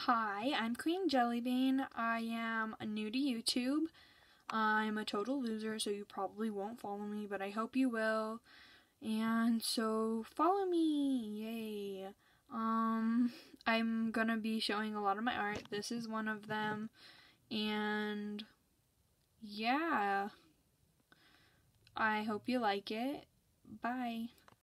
Hi, I'm Queen Jellybean. I am new to YouTube. I'm a total loser, so you probably won't follow me, but I hope you will. And so follow me, yay. I'm gonna be showing a lot of my art. This is one of them. And yeah, I hope you like it. Bye.